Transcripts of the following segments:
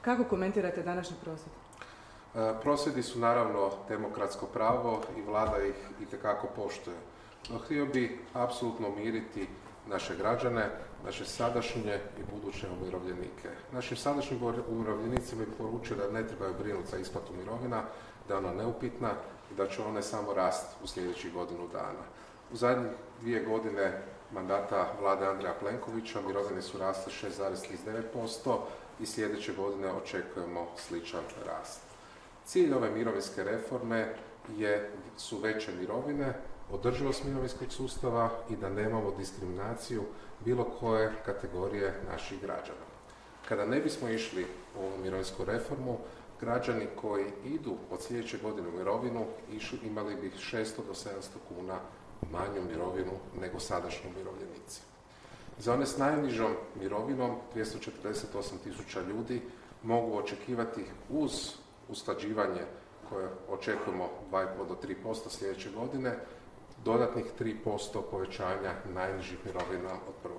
Kako komentirate današnji prosvjed? Prosvjedi su naravno demokratsko pravo i vlada ih itekako poštuje. No, htio bi apsolutno umiriti naše građane, naše sadašnje i buduće umirovljenike. Našim sadašnjim umirovljenicima bi poručio da ne trebaju brinuti za isplatu mirovina, da je ona neupitna i da će one samo rasti u sljedećih godinu dana. U zadnjih 2 godine mandata vlade Andreja Plenkovića mirovine su rasle 6,39% i sljedeće godine očekujemo sličan rast. Cilj ove mirovinske reforme su veće mirovine, održivost mirovinskog sustava i da nemamo diskriminaciju bilo koje kategorije naših građana. Kada ne bismo išli u ovu mirovinsku reformu, građani koji idu od sljedeće godine u mirovinu imali bi 600 do 700 kuna manju mirovinu nego sadašnji umirovljenici. Za one s najnižom mirovinom, 248.000 ljudi, mogu očekivati uz usklađivanje koje očekujemo 2,5 do 3% sljedeće godine, dodatnih 3% povećanja najnižih mirovina od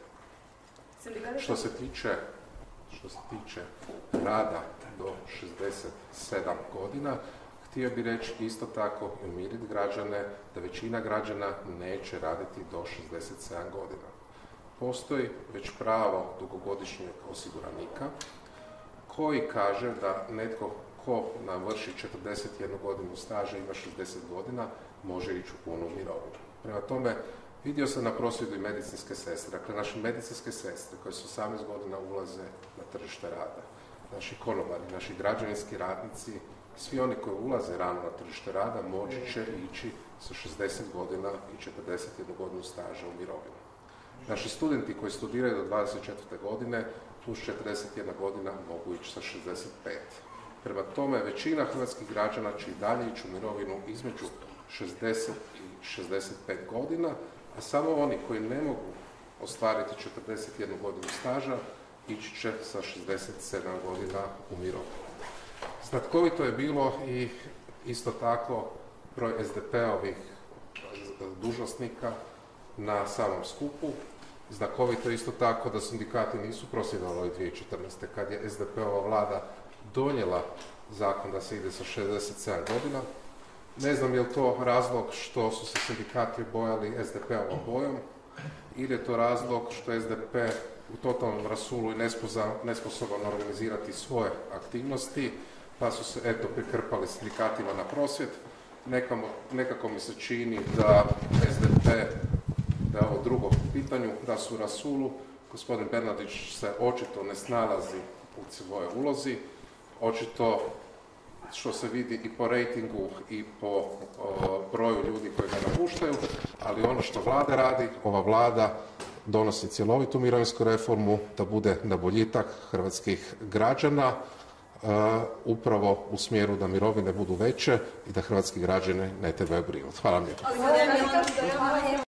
1.7. Što se tiče rada do 67 godina, htio bih reći isto tako i umiriti građane da većina građana neće raditi do 67 godina. Postoji već pravo dugogodišnjeg osiguranika koji kaže da netko ko navrši 41 godinu staža i ima 60 godina može ići u punu mirovinu. Prema tome, vidio sam na prosvjedu i medicinske sestre. Dakle, naše medicinske sestre koje su 18 godina ulaze na tržište rada, naši konobari, naši građevinski radnici, svi oni koji ulaze rano na tržište rada moći će ići sa 60 godina i 41 godinu staža u mirovinu. Naši studenti koji studiraju do 24. godine plus 41 godina mogu ići sa 65. Prema tome, većina hrvatskih građana će i dalje ići u mirovinu između 60 i 65 godina, a samo oni koji ne mogu ostvariti 41 godinu staža ići će sa 67 godina u mirovinu. Znakovito je bilo i isto tako broj SDP-ovih dužnosnika na samom skupu. Znakovito je isto tako da sindikati nisu prosvjedovali 2014. kad je SDP-ova vlada donijela zakon da se ide sa 67 godina. Ne znam je li to razlog što su se sindikati bojali SDP-ovom bojom ili je to razlog što je SDP u totalnom rasulu i nesposoban organizirati svoje aktivnosti, pa su se prikrpali sindikatima na prosvjed. Nekako mi se čini da SDP, da je ovo drugo u pitanju, da su u rasulu. Gospodin Bernardić se očito ne snalazi u svojoj ulozi, očito što se vidi i po rejtingu i po broju ljudi koji ga napuštaju, ali ono što vlada radi, ova vlada donosi cjelovitu mirovinsku reformu da bude na boljitak hrvatskih građana, upravo u smjeru da mirovine budu veće i da hrvatski građani ne trebaju brinuti. Hvala vam lijepo.